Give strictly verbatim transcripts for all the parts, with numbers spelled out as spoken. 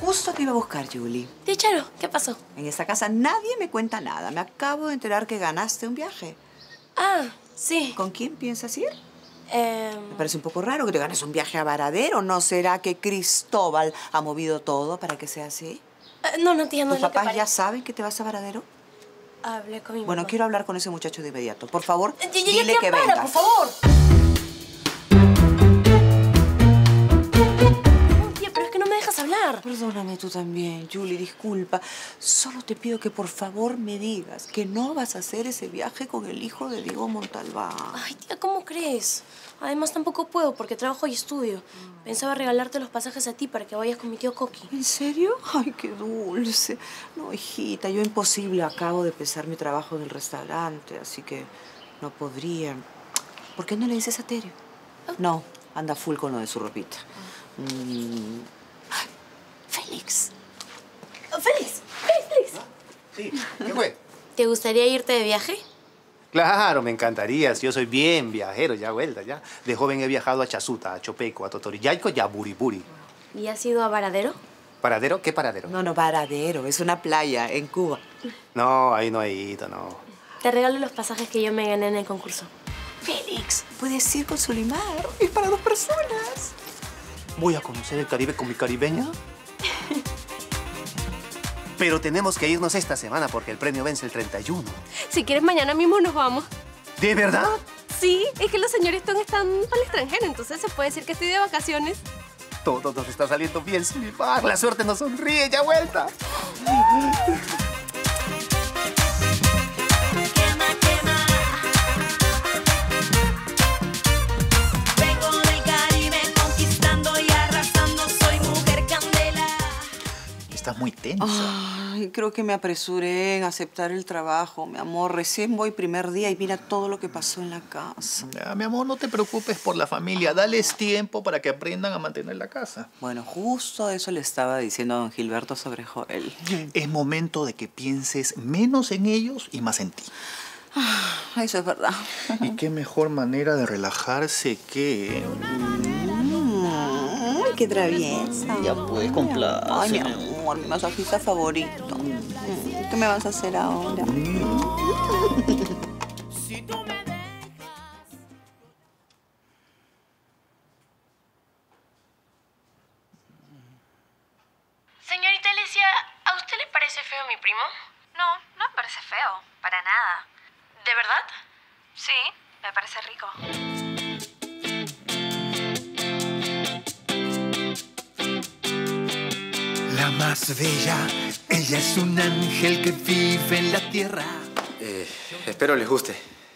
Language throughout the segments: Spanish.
Justo te iba a buscar, Julie. Tía Charo, ¿qué pasó? En esta casa nadie me cuenta nada. Me acabo de enterar que ganaste un viaje. Ah, sí. ¿Con quién piensas ir? Eh... Me parece un poco raro que te ganes un viaje a Varadero. ¿No será que Cristóbal ha movido todo para que sea así? Uh, no, no, tía, no ¿Tus es lo que papás parece. ya saben que te vas a Varadero? Hablé con mi Bueno, mamá. quiero hablar con ese muchacho de inmediato. Por favor, Ya, ya, dile ya, que para, venga. por favor. No, tía, pero es que no me dejas hablar. Perdóname tú también, Julie, disculpa. Solo te pido que por favor me digas que no vas a hacer ese viaje con el hijo de Diego Montalbán. Ay, tía, ¿cómo crees? Además, tampoco puedo porque trabajo y estudio. Pensaba regalarte los pasajes a ti para que vayas con mi tío Coqui. ¿En serio? Ay, qué dulce. No, hijita, yo imposible. Acabo de empezar mi trabajo en el restaurante, así que no podría. ¿Por qué no le dices a Terio? Oh. No, anda full con lo de su ropita. Oh. Mm. Ay, Félix. Oh, ¡Félix! ¡Félix, Félix! Sí, ¿qué fue? ¿Te gustaría irte de viaje? Claro, me encantaría. Yo soy bien viajero, ya vuelta, ya. De joven he viajado a Chasuta, a Chopeco, a Totoriyaico y a Buriburi. ¿Y has ido a Varadero? ¿Paradero? ¿Qué paradero? No, no, Varadero. Es una playa en Cuba. No, ahí no he ido, no. Te regalo los pasajes que yo me gané en el concurso. Félix, puedes ir con Solimar. Es para dos personas. ¿Voy a conocer el Caribe con mi caribeña? Pero tenemos que irnos esta semana porque el premio vence el treinta y uno. Si quieres, mañana mismo nos vamos. ¿De verdad? Sí, es que los señores Ton están para el extranjero, entonces se puede decir que estoy de vacaciones. Todo nos está saliendo bien, Solimar. La suerte nos sonríe, ya vuelta. Estás muy tensa. Ay, creo que me apresuré en aceptar el trabajo, mi amor. Recién voy primer día y mira todo lo que pasó en la casa. Ya, mi amor, no te preocupes por la familia. Dales tiempo para que aprendan a mantener la casa. Bueno, justo eso le estaba diciendo a don Gilberto sobre Joel. Es momento de que pienses menos en ellos y más en ti. Ah, eso es verdad. Y qué mejor manera de relajarse que... Ay, qué traviesa. Ya puedes complacer. Ay, mi amor, mi masajista favorito. ¿Qué me vas a hacer ahora? Señorita Alicia, ¿a usted le parece feo mi primo? No, no me parece feo, para nada. ¿De verdad? Sí, me parece rico. La más bella, ella es un ángel que vive en la tierra. Eh, espero les guste.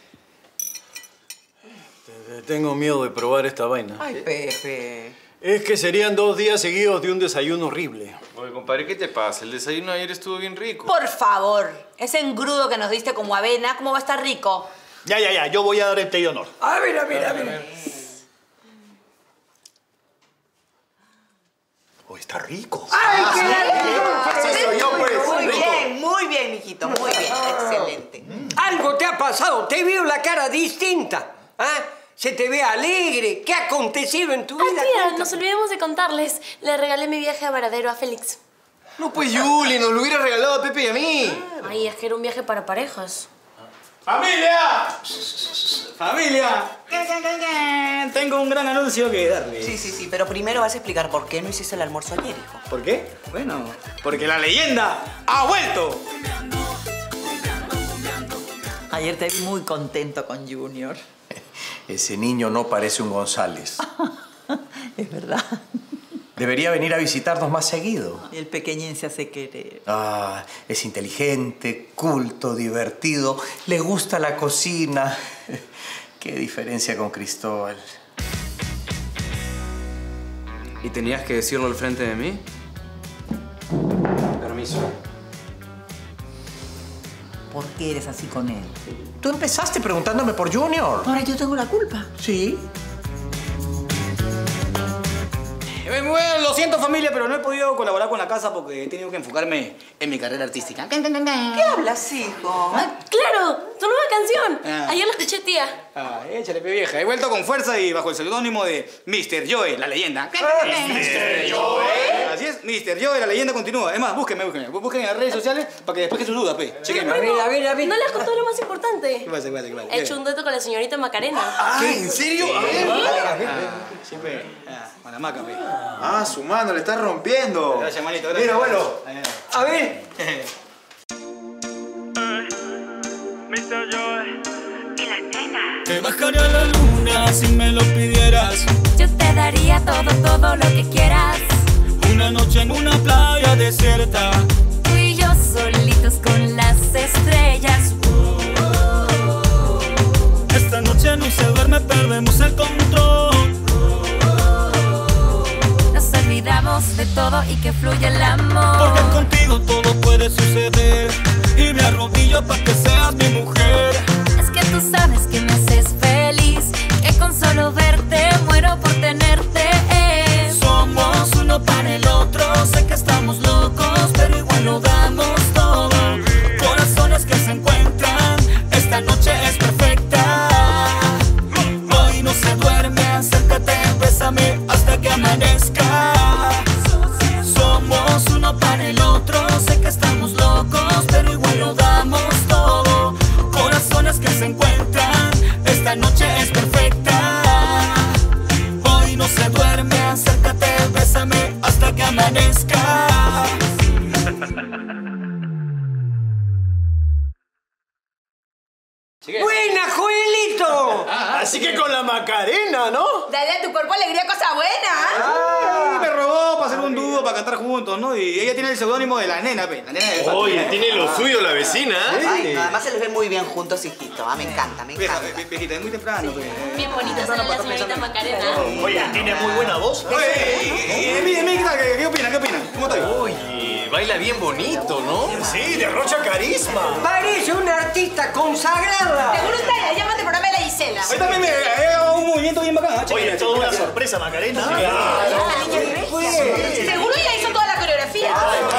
Tengo miedo de probar esta vaina. Ay, Pepe. Es que serían dos días seguidos de un desayuno horrible. Oye, compadre, ¿qué te pasa? El desayuno ayer estuvo bien rico. Por favor, ese engrudo que nos diste como avena, ¿cómo va a estar rico? Ya, ya, ya. Yo voy a dar el té de honor. A ver, a ver, a ver. Oh, está rico. ¡Ay, qué Sí, soy yo, pues. Muy Rico. bien, muy bien, mijito, muy bien. Excelente. Algo te ha pasado, te veo la cara distinta. ¿Ah? Se te ve alegre. ¿Qué ha acontecido en tu Ah, vida? tía, Cuéntame. nos olvidamos de contarles. Le regalé mi viaje a Varadero a Félix. No, pues, Yuli, nos lo hubiera regalado a Pepe y a mí. Ay, es que era un viaje para parejas. ¡Familia! ¡Familia! Tengo un gran anuncio que darle. Sí, sí, sí, pero primero vas a explicar por qué no hiciste el almuerzo ayer, hijo. ¿Por qué? Bueno, porque la leyenda ha vuelto. Ayer te vi muy contento con Junior. Ese niño no parece un González. Es verdad. Debería venir a visitarnos más seguido. El pequeñín se hace querer. Ah, es inteligente, culto, divertido, le gusta la cocina. Qué diferencia con Cristóbal. ¿Y tenías que decirlo al frente de mí? Permiso. ¿Por qué eres así con él? Tú empezaste preguntándome por Junior. Ahora yo tengo la culpa. Sí. Eh, Bueno, lo siento, familia, pero no he podido colaborar con la casa porque he tenido que enfocarme en mi carrera artística. ¿Qué hablas, hijo? Ah, ¡claro! ¡Tu nueva canción! Ah. Ayer la escuché, tía. Ah, échale, pe vieja. He vuelto con fuerza y bajo el seudónimo de mister Joe, la leyenda. mister Joe. Así es, Mister, yo de la leyenda continúa. Es más, búsquenme, búsquenme. Búsquenme en las redes sociales para que despejen sus dudas, pe. Chequenme. Pero, A ver, a ver, a ver. No le has contado lo más importante. ¿Qué pasa, qué pasa, qué pasa? He hecho un dueto con la señorita Macarena. Ah, ¿en serio? A ver. Siempre. Ah, Manamaca, pe. Ah, su mano, le está rompiendo. Gracias, manito, gracias. Mira, abuelo. A ver. mister Joe y la nena. Te bajaría la luna si me lo pidieras. Yo te daría todo, todo lo que quieras. Una noche en una playa desierta. Tú y yo solitos con las estrellas. Esta noche no se duerme, perdemos el control. Nos olvidamos de todo y que fluye el amor. Porque contigo todo puede suceder. Y me arrodillo para que seas mi mujer. Es que tú sabes que me haces feliz, que con solo verte muero por tenerte. Somos uno para el otro. Sé que estamos locos, pero igual lo damos todo. Corazones que se encuentran. Esta noche es perfecta. Hoy no se duerme, acércate, bésame hasta que amanezca. Somos uno para el otro. Sé que estamos locos, pero igual lo damos todo. Corazones que se encuentran. Esta noche es perfecta. Hoy no se duerme, acércate, bésame hasta que amanezca. ¡Buena, Joelito! Así que con la Macarena, ¿no? Dale a tu cuerpo alegría, cosa buena. Ay, me robó para hacer un dúo, para cantar juntos, ¿no? Y ella tiene el seudónimo de la nena, pe. La nena de Oye, tiene lo suyo la vecina. Ay, no, además se les ve muy bien juntos, hijito. Ah, me encanta, me Vieja, encanta. ve- viejita, es muy temprano, pe. Bien bonita sale la señorita Macarena. Oye, tiene muy buena voz. Oye, mire, mire, ¿qué tal? ¿Qué, qué opina? ¿Qué opina? ¿Cómo está? Oye, baila bien bonito, ¿no? Sí, derrocha carisma. Parece una artista consagrada. Seguro está ella, llámate por Amela Gisela. Ahí también me eh, un movimiento bien bacán. ¿eh? Oye, Chequenla, es toda una chequenla. sorpresa, Macarena. Seguro ella hizo toda la coreografía.